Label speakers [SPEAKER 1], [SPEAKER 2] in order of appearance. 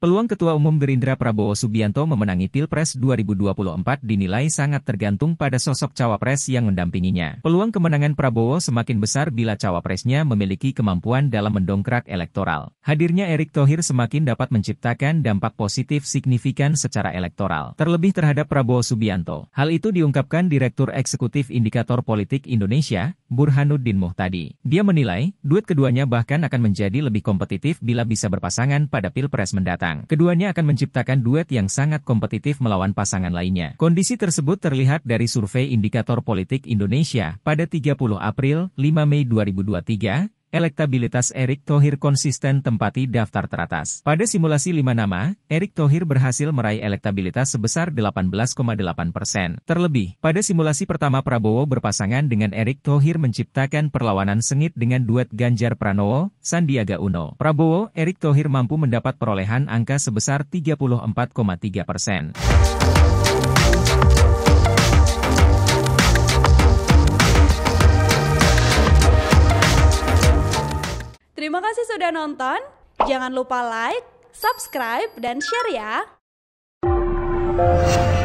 [SPEAKER 1] Peluang Ketua Umum Gerindra Prabowo Subianto memenangi Pilpres 2024 dinilai sangat tergantung pada sosok cawapres yang mendampinginya. Peluang kemenangan Prabowo semakin besar bila cawapresnya memiliki kemampuan dalam mendongkrak elektoral. Hadirnya Erick Thohir semakin dapat menciptakan dampak positif signifikan secara elektoral, terlebih terhadap Prabowo Subianto. Hal itu diungkapkan Direktur Eksekutif Indikator Politik Indonesia, Burhanuddin Muhtadi. Dia menilai, duet keduanya bahkan akan menjadi lebih kompetitif bila bisa berpasangan pada Pilpres mendatang. Keduanya akan menciptakan duet yang sangat kompetitif melawan pasangan lainnya. Kondisi tersebut terlihat dari survei Indikator Politik Indonesia pada 30 April, 5 Mei 2023, elektabilitas Erick Thohir konsisten tempati daftar teratas. Pada simulasi 5 nama, Erick Thohir berhasil meraih elektabilitas sebesar 18,8%. Terlebih, pada simulasi pertama Prabowo berpasangan dengan Erick Thohir menciptakan perlawanan sengit dengan duet Ganjar Pranowo, Sandiaga Uno. Prabowo, Erick Thohir mampu mendapat perolehan angka sebesar 34,3%.
[SPEAKER 2] Terima kasih sudah nonton, jangan lupa like, subscribe, dan share ya!